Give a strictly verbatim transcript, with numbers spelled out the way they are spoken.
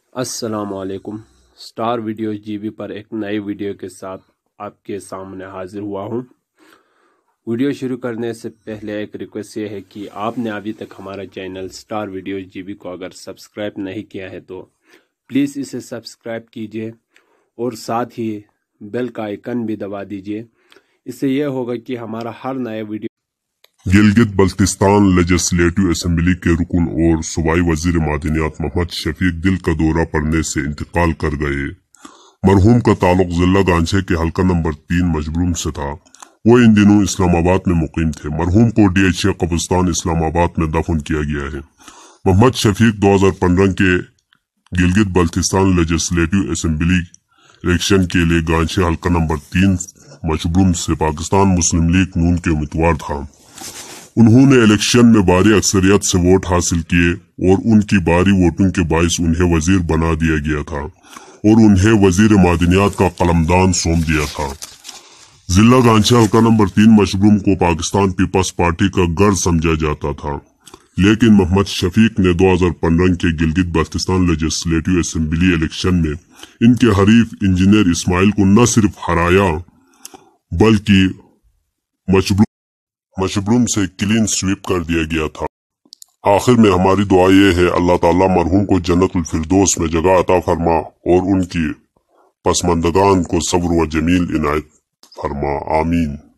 السلام علیکم۔ Star videos G B پر ایک نئی ویڈیو کے ساتھ آپ کے سامنے حاضر ہوا ہوں۔ ویڈیو شروع کرنے سے پہلے ایک ریکویسٹ یہ ہے کہ آپ نے ابھی تک ہمارا channel star videos G B کو اگر سبسکرائب نہیں کیا ہے تو پلیز اسے سبسکرائب کیجئے اور ساتھ ہی بیل کا آئیکن بھی دبا دیجئے۔ اس سے یہ ہوگا کہ ہمارا ہر نیا video Gilgit Baltistan legislative assembly کے رکن اور صوبائی وزیر معدنیات محمد شفیق دل کا دورہ پڑنے سے انتقال کر گئے۔ مرحوم کا تعلق ضلع گانچھے کے حلقہ نمبر تین مجبروم سے تھا۔ وہ ان دنوں اسلام آباد میں مقیم تھے۔ مرحوم کو ڈی ایچ اے قبرستان اسلام آباد میں دفن کیا گیا ہے۔ محمد شفیق دو ہزار پندرہ کے Gilgit Baltistan legislative assembly election کے لیے گانچھے حلقہ نمبر تین مجبروم سے پاکستان مسلم لیگ نون کے امیدوار تھا۔ انہوں نے الیکشن میں بھاری اکثریت سے ووٹ حاصل کیے اور ان کی بھاری ووٹنگ کے باعث انہیں وزیر بنا دیا گیا تھا اور انہیں وزیر معدنیات کا قلمدان سونپ دیا تھا۔ ضلع گانچھے حلقہ نمبر تین مشبروم کو پاکستان پیپلز پارٹی کا گڑھ سمجھا جاتا تھا، لیکن محمد شفیق نے دو ہزار پندرہ کے Gilgit Baltistan legislative assembly election میں ان کے حریف انجینئر اسماعیل کو نہ صرف ہرایا بلکہ مشبروم مشبروم سے کلین سویپ کر دیا گیا تھا۔ آخر میں ہماری دعا یہ ہے اللہ تعالیٰ مرحوم کو جنت الفردوس میں جگہ عطا فرما اور ان کی پسماندگان کو صبر و جمیل عنایت فرما، آمین۔